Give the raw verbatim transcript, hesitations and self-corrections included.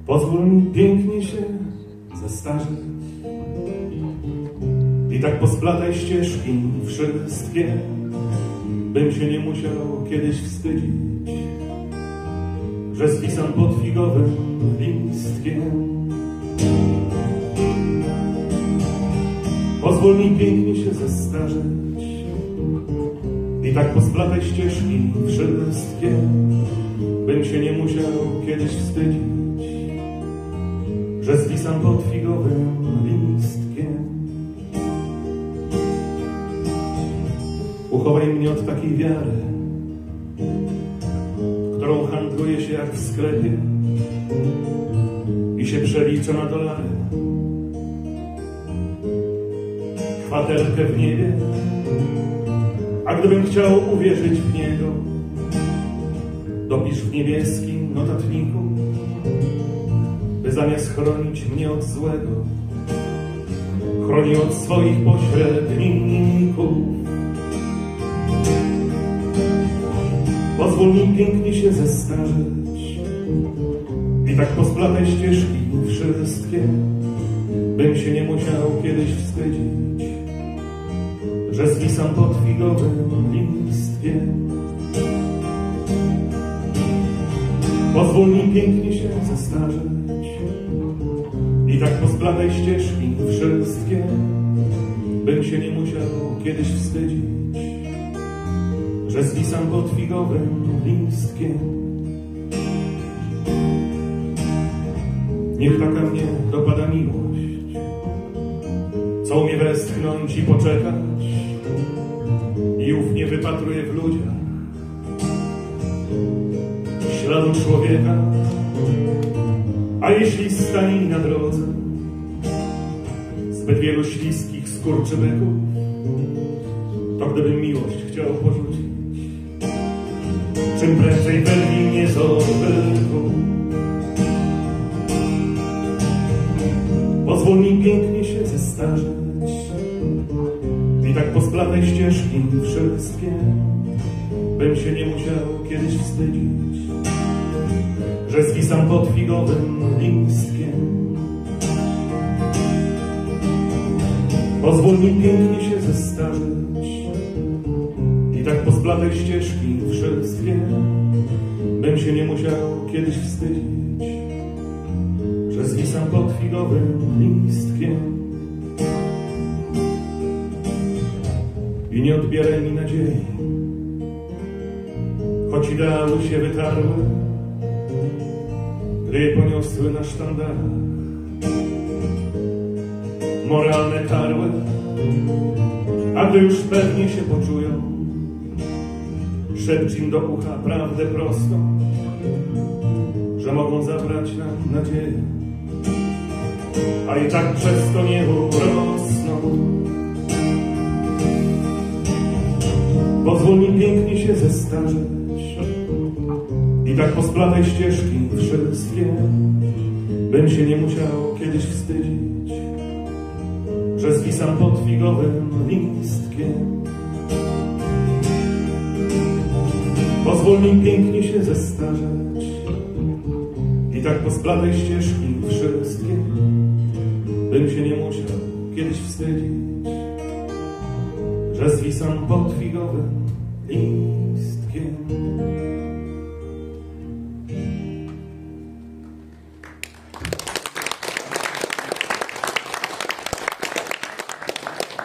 Pozwól mi pięknie się zestarzeć i tak posplataj ścieżki wszystkie, bym się nie musiał kiedyś wstydzić, że zwisam pod figowym listkiem. Pozwól mi pięknie się zestarzeć i tak posplataj ścieżki wszystkie, bym się nie musiał kiedyś wstydzić, że zwisam pod figowym listkiem. Uchowaj mnie od takiej wiary, którą handluje się jak w sklepie i się przelicza na dolary. Kwaterkę w niebie, a gdybym chciał uwierzyć w niego, dopisz w niebieskim notatniku, by zamiast chronić mnie od złego, chronił od swoich pośredników. Pozwól mi pięknie się zestarzeć i tak posplataj ścieżki wszystkie, bym się nie musiał kiedyś wstydzić, że zwisam pod figowym listkiem. Pozwól mi pięknie się zestarzeć i tak posplataj ścieżki wszystkie, bym się nie musiał kiedyś wstydzić, że zwisam pod figowym listkiem. Niech taka mnie dopada miłość, co umie westchnąć i poczekać i ów nie wypatruje w ludziach śladu człowieka. A jeśli stanie mi na drodze zbyt wielu śliskich skurczybyków, to gdybym miłość chciał porzucić, czym prędzej wyrwij mnie z odwyku. Pozwól mi pięknie się zestarzeć i tak posplataj ścieżki wszystkie, bym się nie musiał kiedyś wstydzić, że zwisam pod figowym listkiem. Pozwól mi pięknie się zestarzeć i tak posplataj ścieżki wszystkie, bym się nie musiał kiedyś wstydzić, że zwisam pod figowym listkiem. I nie odbieraj mi nadziei, choć ideały się wytarły, gdy je poniosły na sztandarach. Moralne karły, a gdy już pewnie się poczują, szepcz im do ucha prawdę prostą, że mogą zabrać nam nadzieję, a i tak przez to nie urosną. Pozwól mi pięknie się zestarzeć i tak posplataj ścieżki wszystkie, bym się nie musiał kiedyś wstydzić, że zwisam pod figowym listkiem. Pozwól mi pięknie się zestarzeć i tak posplataj ścieżki wszystkie, bym się nie musiał kiedyś wstydzić, że zwisam pod figowym listkiem.